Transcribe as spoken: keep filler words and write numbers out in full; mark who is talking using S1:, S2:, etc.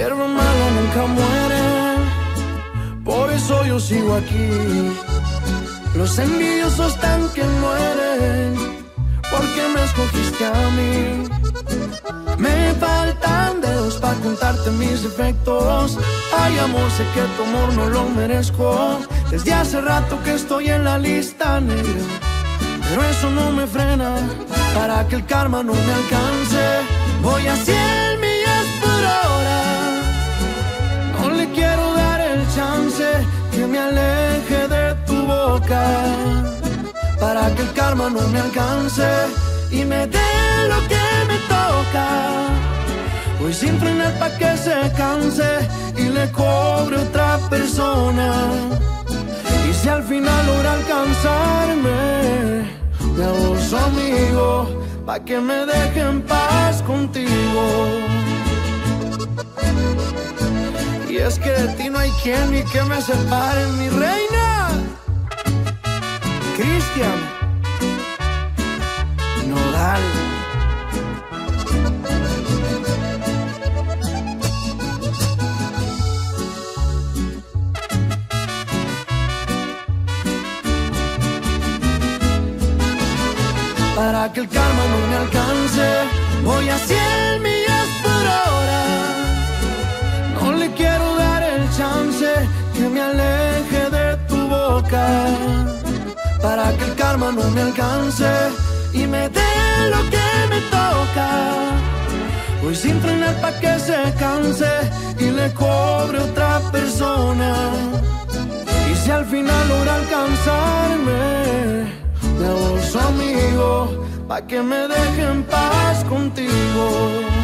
S1: hierba mala nunca muere, por eso yo sigo aquí. Los envidiosos están que mueren, porque me escogiste a mí. Me faltan dedos para contarte mis defectos. Ay, amor, sé que tu amor no lo merezco. Desde hace rato que estoy en la lista negra, pero eso no me frena para que el karma no me alcance. Voy a cien millas por hora, no le quiero dar el chance que me aleje de tu boca, para que el karma no me alcance y me dé lo que me toca. Voy sin frenar pa' que se canse y le cobre otra persona. Y si al final logra alcanzarme, me hago su amigo pa' que me deje en paz contigo. Y es que de ti no hay quien ni que me separe, mi reina. Cristian Nodal. Para que el karma no me alcance, voy a cien millas por hora. No le quiero dar el chance que me aleje de tu boca, para que el karma no me alcance y me dé lo que me toca. Voy sin frenar pa' que se canse y le cobre otra persona. Y si al final logra alcanzarme, me hago su amigo pa' que me deje en paz contigo.